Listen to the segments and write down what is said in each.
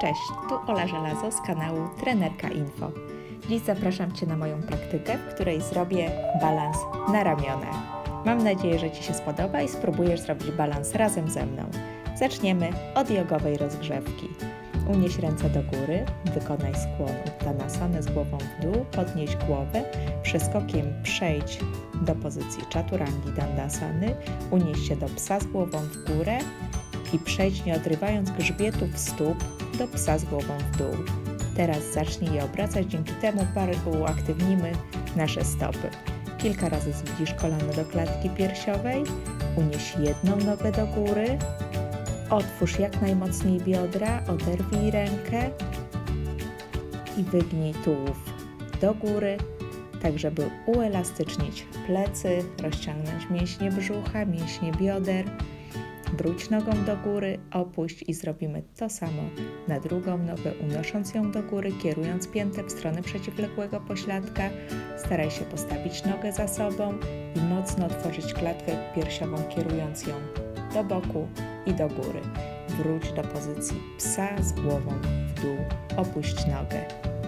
Cześć, tu Ola Żelazo z kanału Trenerka Info. Dziś zapraszam Cię na moją praktykę, w której zrobię balans na ramionach. Mam nadzieję, że Ci się spodoba i spróbujesz zrobić balans razem ze mną. Zaczniemy od jogowej rozgrzewki. Unieś ręce do góry, wykonaj skłon Uttanasany z głową w dół, podnieś głowę, przeskokiem przejdź do pozycji Chaturangi Dandasany, unieś się do psa z głową w górę i przejdź nie odrywając grzbietów stóp do psa z głową w dół. Teraz zacznij je obracać, dzięki temu bardzo uaktywnimy nasze stopy. Kilka razy zbliż kolano do klatki piersiowej, unieś jedną nogę do góry, otwórz jak najmocniej biodra, oderwij rękę i wygnij tułów do góry, tak żeby uelastycznić plecy, rozciągnąć mięśnie brzucha, mięśnie bioder. Wróć nogą do góry, opuść i zrobimy to samo na drugą nogę, unosząc ją do góry, kierując piętę w stronę przeciwległego pośladka. Staraj się postawić nogę za sobą i mocno otworzyć klatkę piersiową, kierując ją do boku i do góry. Wróć do pozycji psa z głową w dół, opuść nogę.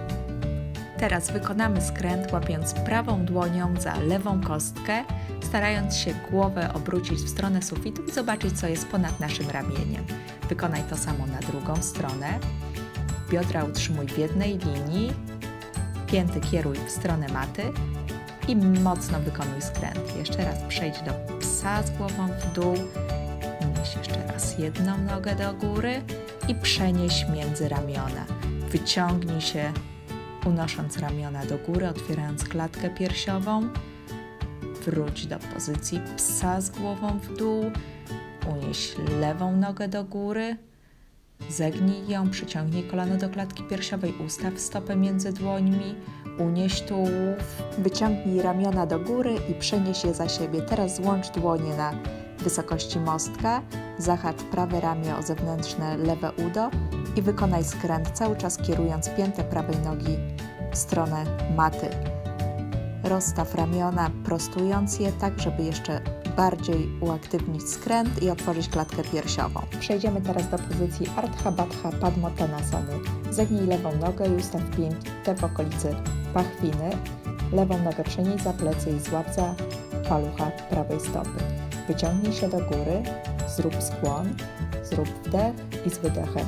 Teraz wykonamy skręt, łapiąc prawą dłonią za lewą kostkę, starając się głowę obrócić w stronę sufitu i zobaczyć, co jest ponad naszym ramieniem. Wykonaj to samo na drugą stronę. Biodra utrzymuj w jednej linii, pięty kieruj w stronę maty i mocno wykonuj skręt. Jeszcze raz przejdź do psa z głową w dół, unieś jeszcze raz jedną nogę do góry i przenieś między ramiona. Wyciągnij się, unosząc ramiona do góry, otwierając klatkę piersiową. Wróć do pozycji psa z głową w dół, unieś lewą nogę do góry, zegnij ją, przyciągnij kolano do klatki piersiowej, ustaw stopę między dłońmi, unieś tułów, wyciągnij ramiona do góry i przenieś je za siebie. Teraz złącz dłonie na wysokości mostka, zahacz prawe ramię o zewnętrzne lewe udo i wykonaj skręt, cały czas kierując piętę prawej nogi w stronę maty. Rozstaw ramiona, prostując je tak, żeby jeszcze bardziej uaktywnić skręt i otworzyć klatkę piersiową. Przejdziemy teraz do pozycji Ardha Baddha Padmottanasany. Zegnij lewą nogę i ustaw piętę w okolicy pachwiny. Lewą nogę przenieś za plecy i złap za palucha prawej stopy. Wyciągnij się do góry, zrób skłon, zrób wdech i z wydechem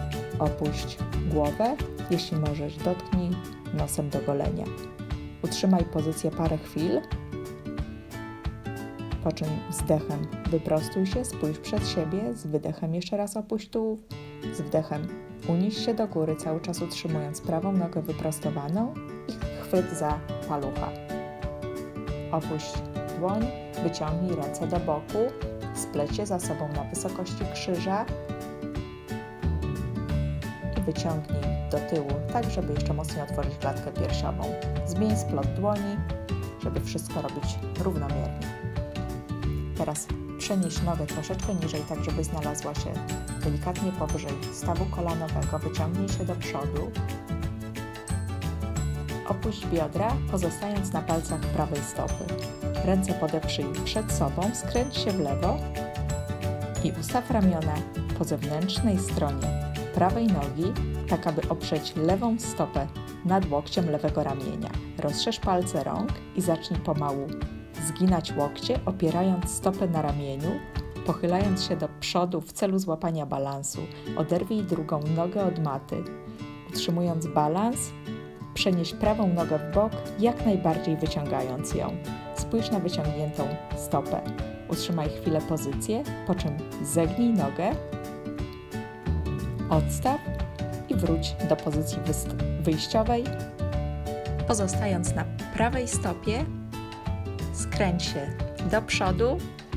opuść głowę. Jeśli możesz, dotknij nosem do golenia. Utrzymaj pozycję parę chwil, po czym z wdechem wyprostuj się, spójrz przed siebie, z wydechem jeszcze raz opuść tułów, z wdechem unieś się do góry, cały czas utrzymując prawą nogę wyprostowaną i chwyt za palucha. Opuść dłoń, wyciągnij ręce do boku, spleć je za sobą na wysokości krzyża i wyciągnij do tyłu, tak żeby jeszcze mocniej otworzyć klatkę piersiową. Zmień splot dłoni, żeby wszystko robić równomiernie. Teraz przenieś nogę troszeczkę niżej, tak żeby znalazła się delikatnie powyżej stawu kolanowego. Wyciągnij się do przodu. Opuść biodra, pozostając na palcach prawej stopy. Ręce pode szyi przed sobą, skręć się w lewo i ustaw ramiona po zewnętrznej stronie prawej nogi, tak aby oprzeć lewą stopę nad łokciem lewego ramienia. Rozszerz palce rąk i zacznij pomału zginać łokcie, opierając stopę na ramieniu, pochylając się do przodu w celu złapania balansu. Oderwij drugą nogę od maty. Utrzymując balans, przenieś prawą nogę w bok, jak najbardziej wyciągając ją. Spójrz na wyciągniętą stopę. Utrzymaj chwilę pozycję, po czym zegnij nogę, odstaw i wróć do pozycji wyjściowej. Pozostając na prawej stopie, skręć się do przodu.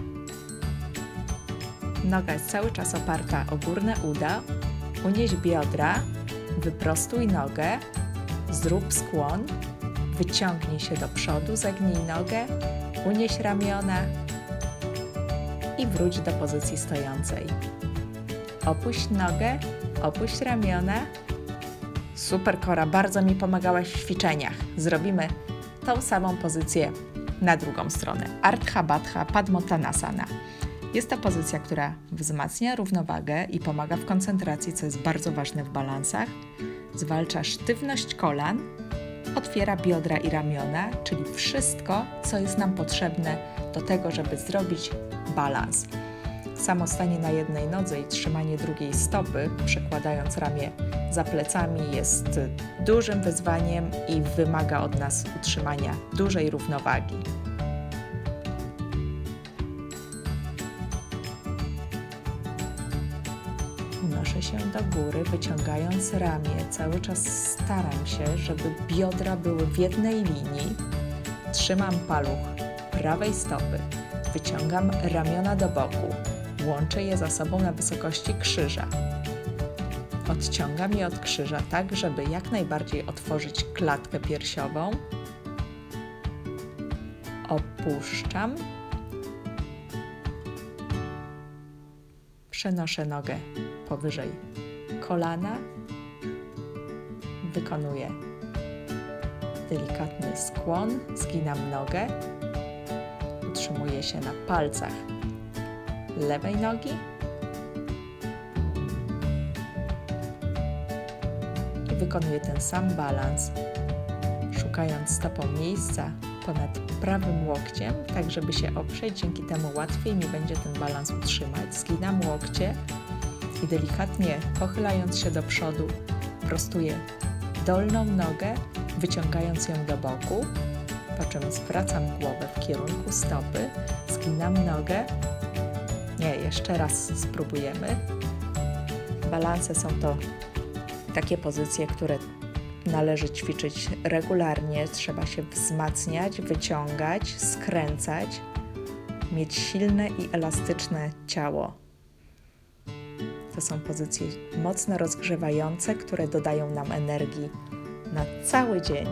Noga jest cały czas oparta o górne uda. Unieś biodra, wyprostuj nogę, zrób skłon, wyciągnij się do przodu, zegnij nogę, unieś ramiona i wróć do pozycji stojącej. Opuść nogę, opuść ramiona. Super, Kora, bardzo mi pomagałaś w ćwiczeniach. Zrobimy tą samą pozycję na drugą stronę. Ardha Baddha Padmottanasana. Jest to pozycja, która wzmacnia równowagę i pomaga w koncentracji, co jest bardzo ważne w balansach. Zwalcza sztywność kolan, otwiera biodra i ramiona, czyli wszystko, co jest nam potrzebne do tego, żeby zrobić balans. Samo stanie na jednej nodze i trzymanie drugiej stopy, przekładając ramię za plecami, jest dużym wyzwaniem i wymaga od nas utrzymania dużej równowagi. Unoszę się do góry, wyciągając ramię. Cały czas staram się, żeby biodra były w jednej linii. Trzymam paluch prawej stopy, wyciągam ramiona do boku, łączę je za sobą na wysokości krzyża. Odciągam je od krzyża tak, żeby jak najbardziej otworzyć klatkę piersiową. Opuszczam. Przenoszę nogę powyżej kolana. Wykonuję delikatny skłon, zginam nogę. Utrzymuję się na palcach lewej nogi. I wykonuję ten sam balans, szukając stopą miejsca ponad prawym łokciem, tak żeby się oprzeć. Dzięki temu łatwiej mi będzie ten balans utrzymać. Zginam łokcie i delikatnie pochylając się do przodu, prostuję dolną nogę, wyciągając ją do boku, po czym zwracam głowę w kierunku stopy, zginam nogę. Nie, jeszcze raz spróbujemy. Balanse są to takie pozycje, które należy ćwiczyć regularnie. Trzeba się wzmacniać, wyciągać, skręcać, mieć silne i elastyczne ciało. To są pozycje mocno rozgrzewające, które dodają nam energii na cały dzień.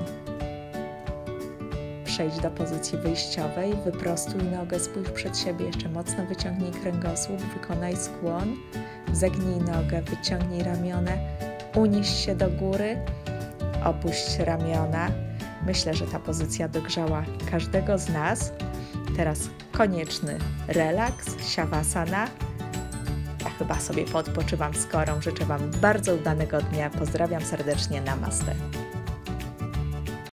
Przejdź do pozycji wyjściowej, wyprostuj nogę, spójrz przed siebie, jeszcze mocno wyciągnij kręgosłup, wykonaj skłon, zegnij nogę, wyciągnij ramiona, unieś się do góry, opuść ramiona. Myślę, że ta pozycja dogrzała każdego z nas. Teraz konieczny relaks, siavasana. Ja chyba sobie poodpoczywam z korą. Życzę Wam bardzo udanego dnia. Pozdrawiam serdecznie. Namaste.